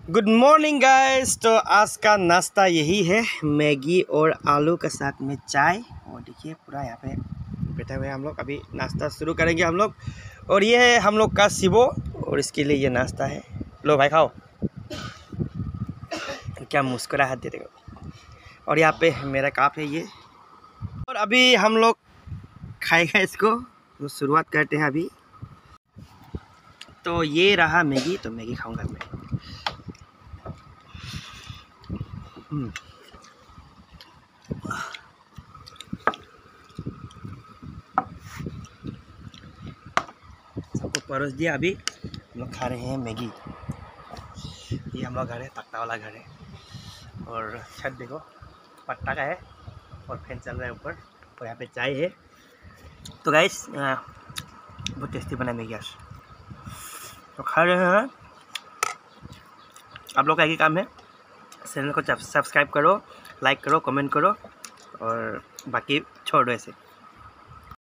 Good morning guys. तो आज का नाश्ता यही है, मैगी और आलू के साथ में चाय। और देखिए पूरा यहाँ पे बैठे हुए हैं हम लोग। अभी नाश्ता शुरू करेंगे हम लोग। और ये है हम लोग का शिवो, और इसके लिए ये नाश्ता है। लो भाई खाओ। क्या मुस्कुराहट दे रहे हो। और यहाँ पे मेरा कप है ये। और अभी हम लोग खाएगा इसको, तो शुरुआत करते हैं अभी। तो ये रहा मैगी, तो मैगी खाऊंगा मैं। सबको परोस दिया। अभी हम लोग खा रहे हैं मैगी। ये हम लोग घर है, तख्ता वाला घर है। और छत देखो पट्टा का है, और फैन चल रहा है ऊपर। और यहाँ पे चाय है। तो गाइस बहुत टेस्टी बना मैगी आज, तो खा रहे हैं। आप लोग का एक ही काम है, चैनल को सब्सक्राइब करो, लाइक करो, कमेंट करो, और बाकी छोड़ दो ऐसे।